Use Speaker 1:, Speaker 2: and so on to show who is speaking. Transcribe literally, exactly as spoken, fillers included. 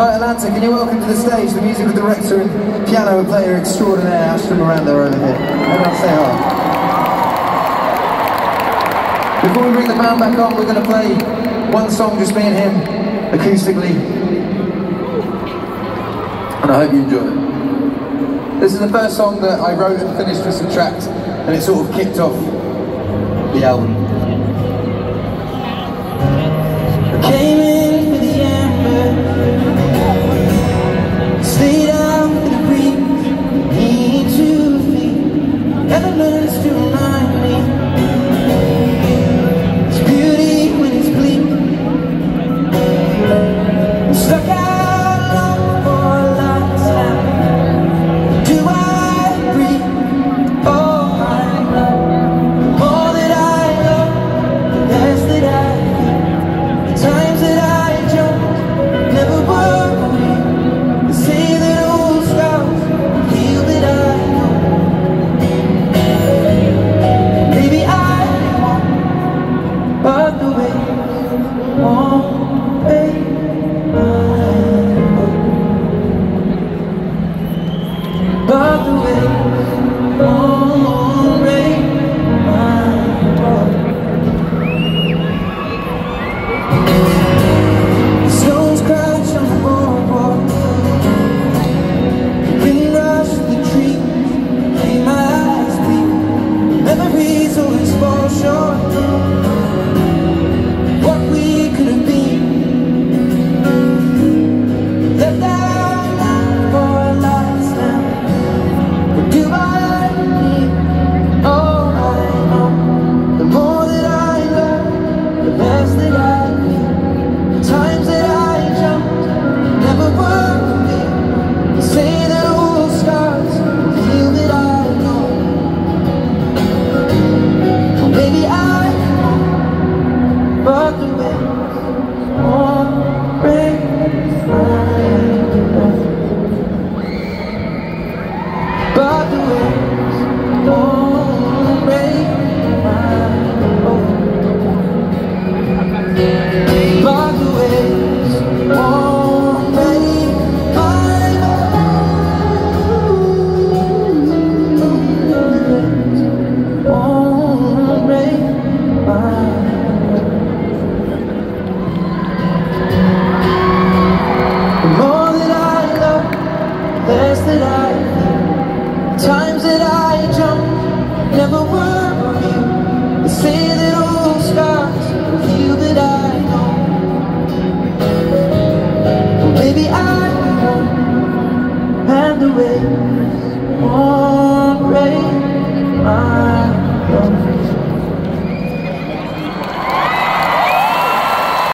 Speaker 1: Right, Atlanta, can you welcome to the stage the musical director and piano player extraordinaire, Ashton Miranda, over here. Everyone say hi. Before we bring the band back on, we're going to play one song, just me and him, acoustically. And I hope you enjoy it. This is the first song that I wrote and finished with some tracks, and it sort of kicked off the album. I came in for the amber, stayed out for the breeze, need to feel elements to remind me it's beauty when it's bleak. I'm stuck out long for a lifetime. Do I breathe? Oh, I know the more that I love, the less that I feel. The times that I jump never worry. They say that old scars heal that I know. Maybe I won't, but the waves won't break my boat. But the waves won't break my boat. The stones crash on the boardwalk, the wind rushed the trees, made my eyes bleed. Memories always fall short of what we could have been. Left out for a lifetime. What do I need? Oh, I know the more that I love, the less that I feel. The times that I jumped never were for me. They say that old scars heal that I know. Well, maybe I won't, but the waves won't break my boat. But the waves won't break my boat. But the waves won't break my boat. Won't break my The more that I love, the less that I feel. The times that I jump never were for you. They say that old scars will heal that I know. Well, maybe I won't, and the waves won't break my